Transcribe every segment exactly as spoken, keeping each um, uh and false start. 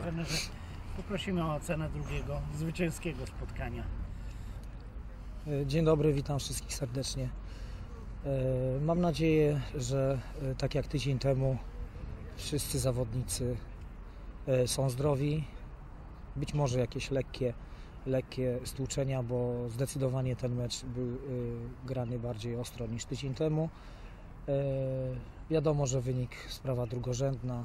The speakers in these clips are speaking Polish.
trenerze, poprosimy o ocenę drugiego zwycięskiego spotkania. Dzień dobry, witam wszystkich serdecznie. Mam nadzieję, że tak jak tydzień temu wszyscy zawodnicy są zdrowi. Być może jakieś lekkie, lekkie stłuczenia, bo zdecydowanie ten mecz był grany bardziej ostro niż tydzień temu. Wiadomo, że wynik sprawa drugorzędna.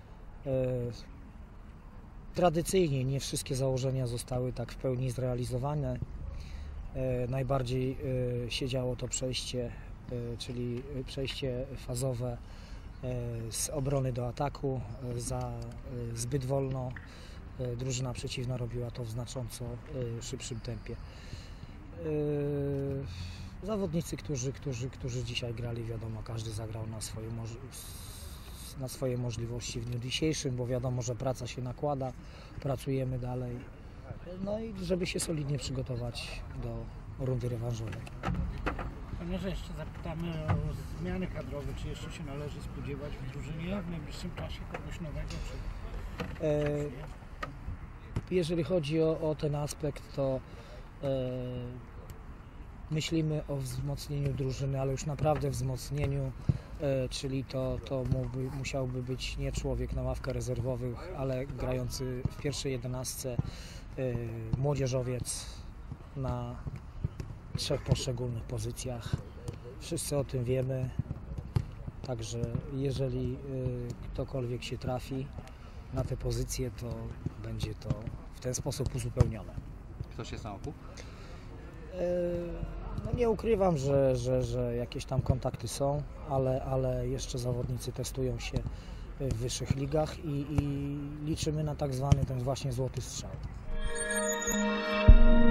Tradycyjnie nie wszystkie założenia zostały tak w pełni zrealizowane. Najbardziej się działo to przejście, czyli przejście fazowe z obrony do ataku. Za zbyt wolno drużyna przeciwna robiła to w znacząco szybszym tempie. Zawodnicy, którzy, którzy, którzy dzisiaj grali, wiadomo, każdy zagrał na swoje, na swoje możliwości w dniu dzisiejszym, bo wiadomo, że praca się nakłada, pracujemy dalej, no i żeby się solidnie przygotować do rundy rewanżowej. Trenerze, jeszcze zapytamy o zmiany kadrowe, czy jeszcze się należy spodziewać w drużynie w najbliższym czasie kogoś nowego? Czy... E, jeżeli chodzi o, o ten aspekt, to e, myślimy o wzmocnieniu drużyny, ale już naprawdę wzmocnieniu, e, czyli to, to mógłby, musiałby być nie człowiek na ławkę rezerwowych, ale grający w pierwszej jedenastce e, młodzieżowiec na trzech poszczególnych pozycjach. Wszyscy o tym wiemy, także jeżeli e, ktokolwiek się trafi na te pozycje, to będzie to w ten sposób uzupełnione. Kto się samochód? No nie ukrywam, że, że, że jakieś tam kontakty są, ale, ale jeszcze zawodnicy testują się w wyższych ligach i, i liczymy na tak zwany ten właśnie złoty strzał.